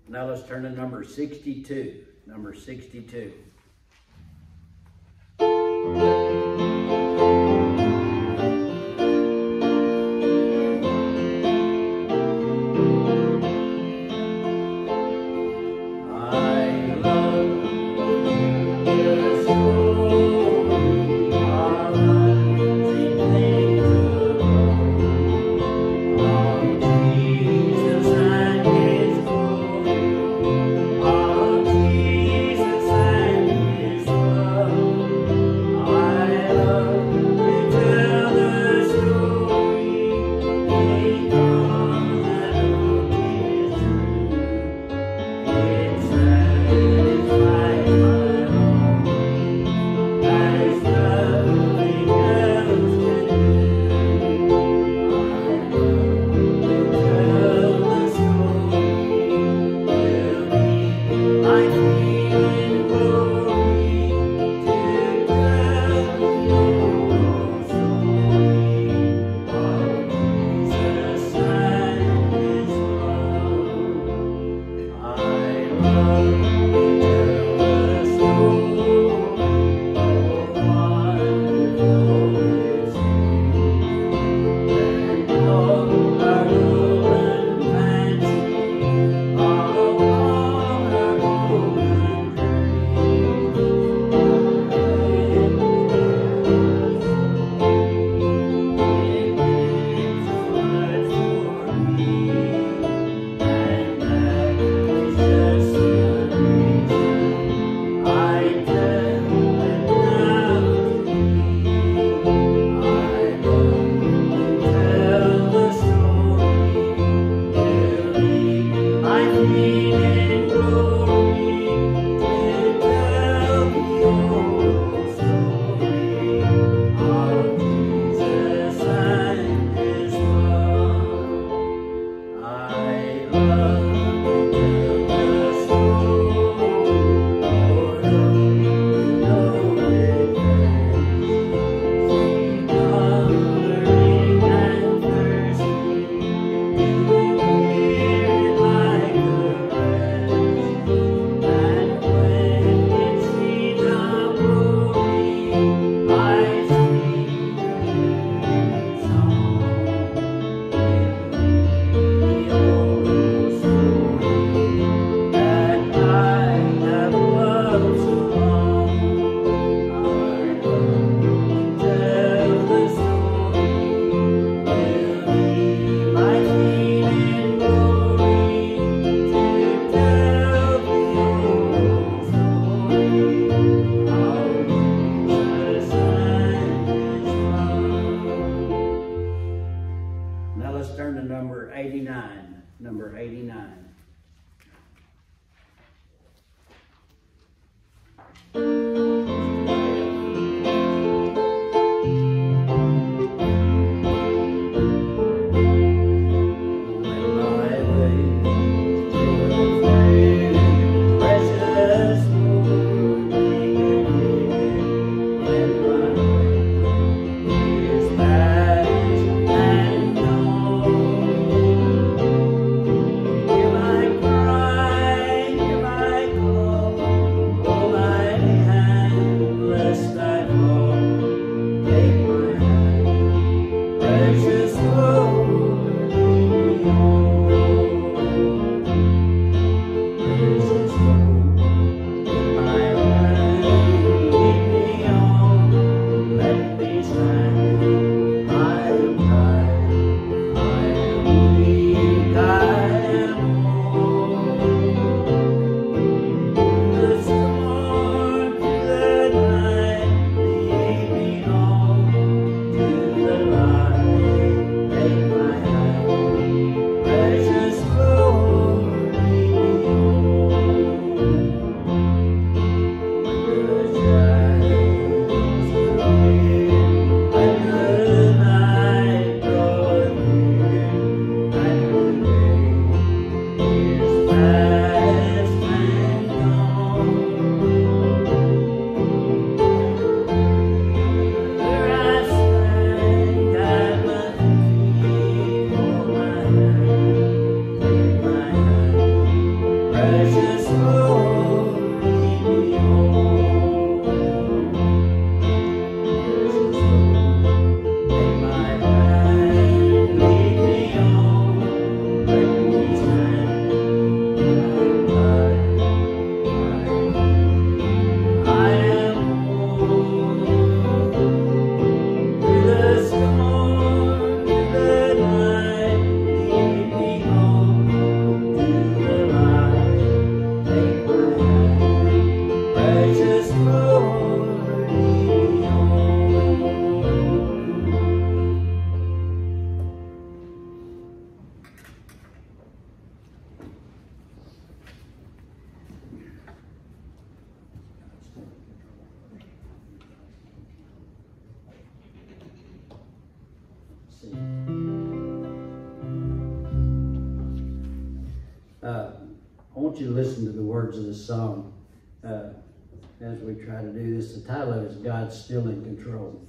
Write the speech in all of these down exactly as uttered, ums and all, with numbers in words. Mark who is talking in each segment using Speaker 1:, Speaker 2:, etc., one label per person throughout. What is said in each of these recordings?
Speaker 1: Now let's turn to number sixty-two. Number sixty-two. Number eighty-nine.
Speaker 2: Give
Speaker 1: Uh, I want you to listen to the words of this song uh, as we try to do this. The title of it is God's Still in Control.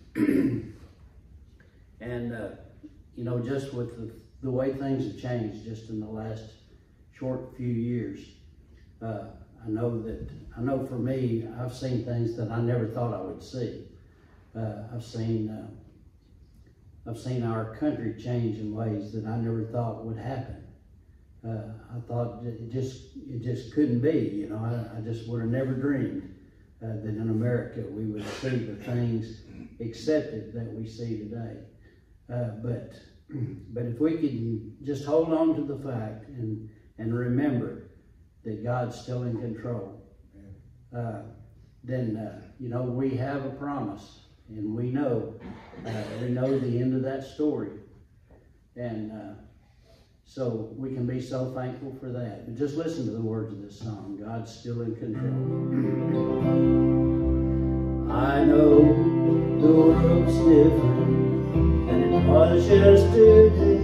Speaker 1: And, uh, you know, just with the, the way things have changed just in the last short few years, uh, I know that, I know for me, I've seen things that I never thought I would see. Uh, I've seen, uh, I've seen our country change in ways that I never thought would happen. Uh, I thought it just, it just couldn't be, you know, I, I just would have never dreamed uh, that in America we would see the things accepted that we see today. Uh, but, but if we can just hold on to the fact and, and remember that God's still in control, uh, then, uh, you know, we have a promise, and we know, uh, we know the end of that story. And uh, so we can be so thankful for that. But just listen to the words of this song, God's Still in Control. I know the world's different than it was yesterday.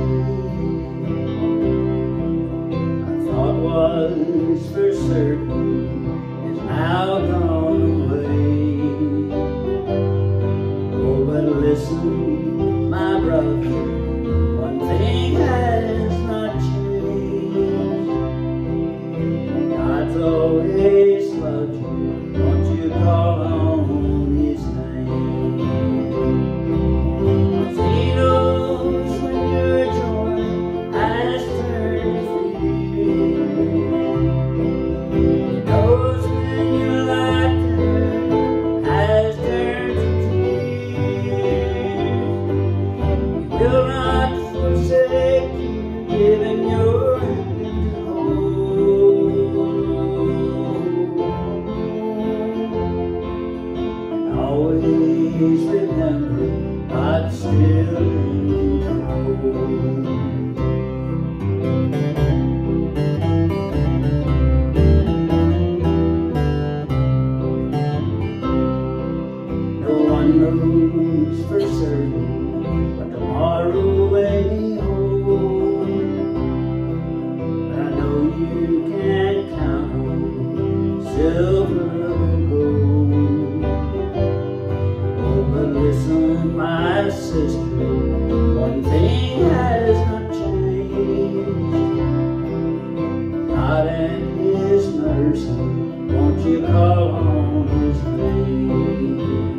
Speaker 1: I thought was for certain is now gone away. Oh, but listen, my brother, one thing has not changed. God's always loved you, don't you call on His name. 'Cause He knows when your joy has turned to fear. He knows when your laughter has turned to tears. He will not forsake you, giving your hand to hold. And always remember, God's still in control. No one knows for certain what tomorrow may hold, but I know you can count on silver or gold. Oh, but listen, my sister, one thing has not changed. God and His mercy, won't you call on His name.